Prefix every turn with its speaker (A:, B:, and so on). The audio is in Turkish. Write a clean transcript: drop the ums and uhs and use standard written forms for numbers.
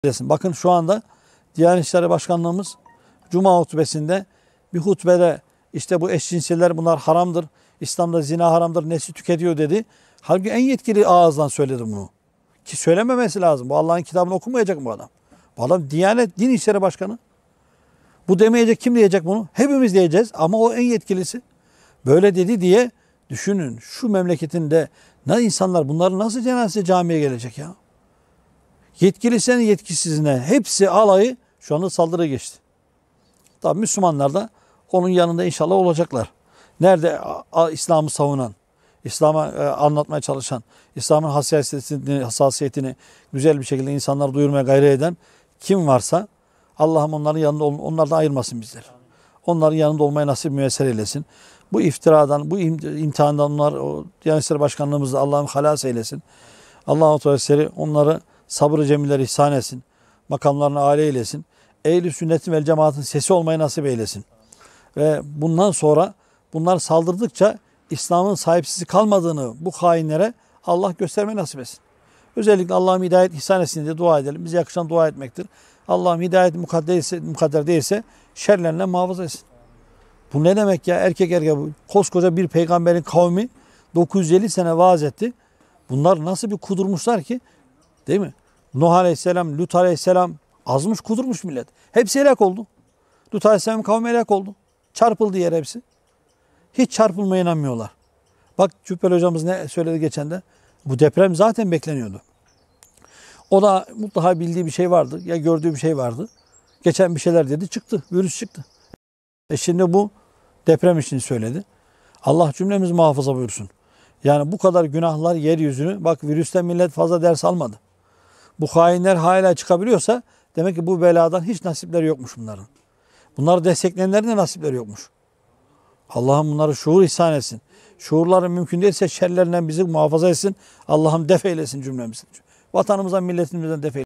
A: eylesin. Bakın şu anda Diyanet İşleri Başkanlığımız Cuma hutbesinde bir hutbede işte bu eşcinseller bunlar haramdır. İslam'da zina haramdır, nesli tüketiyor dedi. Halbuki en yetkili ağızdan söyledi bunu. Ki söylememesi lazım. Bu Allah'ın kitabını okumayacak mı bu adam? Bu adam Diyanet Din İşleri Başkanı. Bu demeyecek, kim diyecek bunu? Hepimiz diyeceğiz ama o en yetkilisi. Böyle dedi diye düşünün şu memleketinde ne insanlar bunların nasıl cenazesi camiye gelecek ya? Yetkilisinin yetkisizine hepsi alayı şu anda saldırıya geçti. Tabi Müslümanlar da onun yanında inşallah olacaklar. Nerede İslam'ı savunan, İslam'a anlatmaya çalışan, İslam'ın hassasiyetini güzel bir şekilde insanlara duyurmaya gayret eden kim varsa Allah'ım onların yanında onlardan ayırmasın bizleri. Onların yanında olmayı nasip müyesser eylesin. Bu iftiradan, bu imtihandan onlar Diyanet İşleri Başkanlığımızda Allah'ım halas eylesin. Allah-u Teala onları sabır-ı cemiller ihsan etsin. Makamlarını âli eylesin. Ehl-i sünnetin vel cemaatin sesi olmayı nasip eylesin. Ve bundan sonra bunlar saldırdıkça İslam'ın sahipsiz kalmadığını bu hainlere Allah göstermeyi nasip etsin. Özellikle Allah'ım hidayet ihsan etsin diye dua edelim. Bize yakışan dua etmektir. Allah'ım hidayet mukadder değilse şerlerine muhafaza etsin. Bu ne demek ya? Erkek bu. Koskoca bir peygamberin kavmi 950 sene vaaz etti. Bunlar nasıl bir kudurmuşlar ki? Değil mi? Nuh Aleyhisselam, Lut Aleyhisselam azmış kudurmuş millet. Hepsi helak oldu. Lut Aleyhisselam kavmi helak oldu. Çarpıldı yer hepsi. Hiç çarpılmaya inanmıyorlar. Bak Cübbeli hocamız ne söyledi geçen de? Bu deprem zaten bekleniyordu. O da mutlaka bildiği bir şey vardı. Ya gördüğü bir şey vardı. Geçen bir şeyler dedi çıktı. Virüs çıktı. Şimdi bu deprem için söyledi. Allah cümlemizi muhafaza buyursun. Yani bu kadar günahlar yeryüzünü, bak virüsten millet fazla ders almadı. Bu hainler hala çıkabiliyorsa demek ki bu beladan hiç nasipleri yokmuş bunların. Bunları destekleyenlerin de nasipleri yokmuş. Allah'ım bunları şuur ihsan etsin. Şuurları mümkün değilse şerlerinden bizi muhafaza etsin. Allah'ım def eylesin cümlemizi. Vatanımızdan, milletimizden def eylesin.